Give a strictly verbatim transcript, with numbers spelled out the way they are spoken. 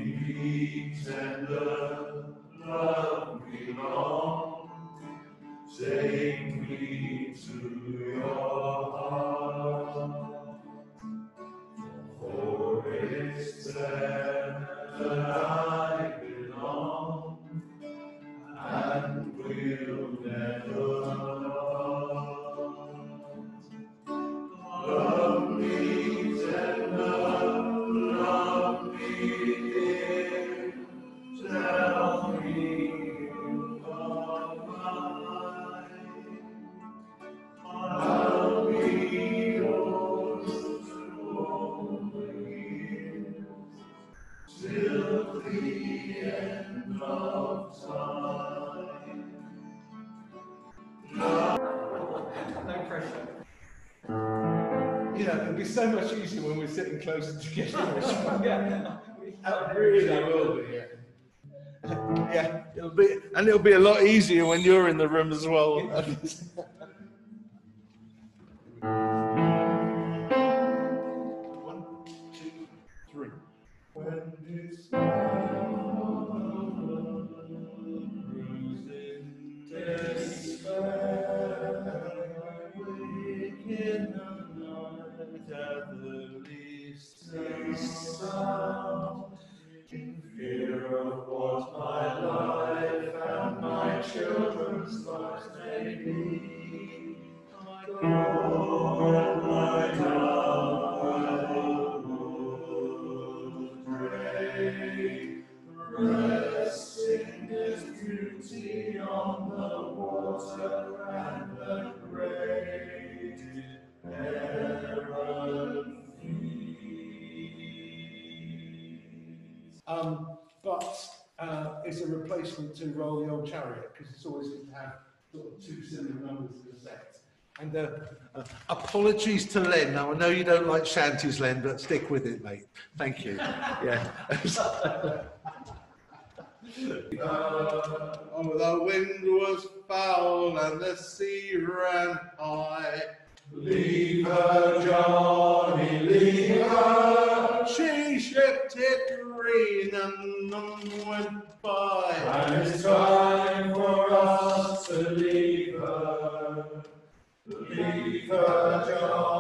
me tender, love me long, take me to your heart, for it's there that I belong, and will never part. Love me tender, love me dear, tell me you are mine. I'll be yours to all the years, till the end of time. No pressure. You know, it'll be so much easier when we're sitting closer together. Yeah, That really will be. Yeah. Yeah, it'll be, and it'll be a lot easier when you're in the room as well. One, two, three. When it's in despair, I wake in the night at the least sound, in fear of what my life and my children's lives may be. I go and lie down by the wood, pray, resting His beauty on the water and the great errant Um, but uh, it's a replacement to Roll the Old Chariot, because it's always good to have sort of two similar numbers in a set. And uh, uh, apologies to Len. Now, I know you don't like shanties, Len, but stick with it, mate. Thank you. Yeah. Uh, oh, the wind was foul and the sea ran high. Leave her, Johnny, leave her. She shipped it green and none went by. And it's time for us to leave her. Leave her, Johnny.